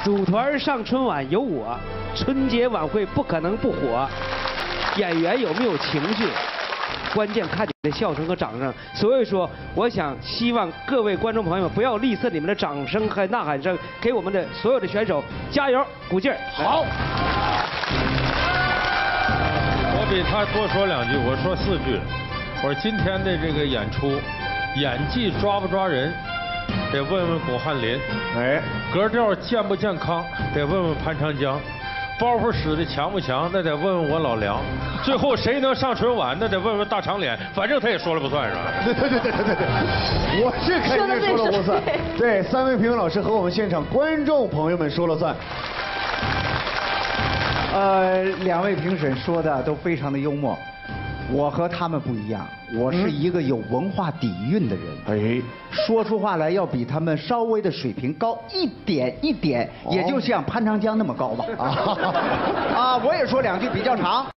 组团上春晚有我，春节晚会不可能不火。演员有没有情绪，关键看你的笑声和掌声。所以说，我希望各位观众朋友们不要吝啬你们的掌声和呐喊声，给我们的所有的选手加油鼓劲儿。 好。 我比他多说2句，我说4句。我说今天的这个演出，演技抓不抓人？得问问巩汉林，格调健不健康，得问问潘长江，包袱使的强不强，那得问问我老梁，最后谁能上春晚，那得问问大长脸，反正他也说了不算是吧？ 对，我是肯定说了不算。对，3位评委老师和我们现场观众朋友们说了算。 2位评审说的都非常的幽默，我和他们不一样，我是一个有文化底蕴的人，说出话来要比他们稍微的水平高一点，也就像潘长江那么高吧。我也说2句比较长。